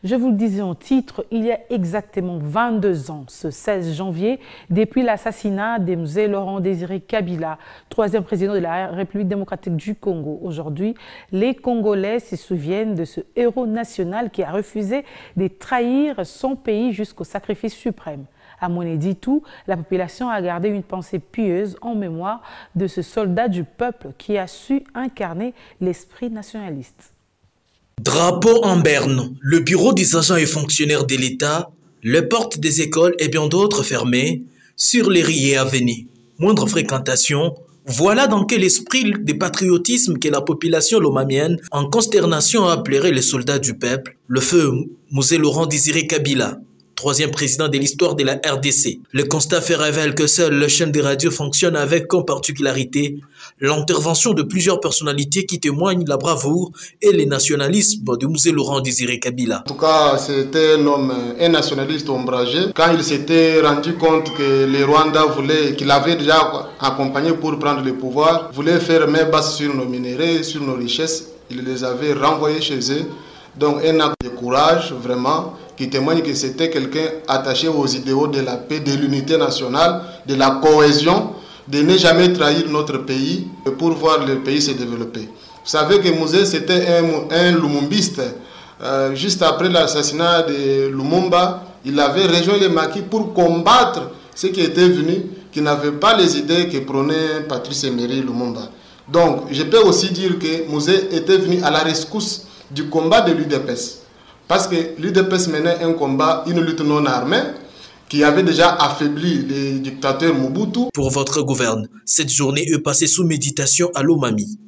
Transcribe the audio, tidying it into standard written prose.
Je vous le disais en titre, il y a exactement 22 ans, ce 16 janvier, depuis l'assassinat de Mzee Laurent Désiré Kabila, troisième président de la République démocratique du Congo. Aujourd'hui, les Congolais se souviennent de ce héros national qui a refusé de trahir son pays jusqu'au sacrifice suprême. À Monéditou, la population a gardé une pensée pieuse en mémoire de ce soldat du peuple qui a su incarner l'esprit nationaliste. Drapeau en berne, le bureau des agents et fonctionnaires de l'État, les portes des écoles et bien d'autres fermées, sur les riez à venir. Moindre fréquentation, voilà dans quel esprit de patriotisme que la population lomamienne, en consternation, a appelé les soldats du peuple, le feu Mzee Laurent Désiré Kabila, troisième président de l'histoire de la RDC. Le constat fait révèle que seule la chaîne de radio fonctionne avec comme particularité l'intervention de plusieurs personnalités qui témoignent la bravoure et le nationalisme de Mzee Laurent Désiré Kabila. En tout cas, c'était un homme, un nationaliste ombragé. Quand il s'était rendu compte que les Rwandais voulaient, qu'il avait déjà accompagné pour prendre le pouvoir, voulaient faire main basse sur nos minéraux, sur nos richesses, il les avait renvoyés chez eux. Donc un acte de courage, vraiment, qui témoigne que c'était quelqu'un attaché aux idéaux de la paix, de l'unité nationale, de la cohésion, de ne jamais trahir notre pays pour voir le pays se développer. Vous savez que Mzee, c'était un lumumbiste. Juste après l'assassinat de Lumumba, il avait rejoint les maquis pour combattre ceux qui étaient venus, qui n'avaient pas les idées que prônait Patrice Emery Lumumba. Donc, je peux aussi dire que Mzee était venu à la rescousse du combat de l'UDPS. Parce que l'UDPS menait un combat, une lutte non armée, qui avait déjà affaibli les dictateurs Mobutu. Pour votre gouverne, cette journée est passée sous méditation à Lomami.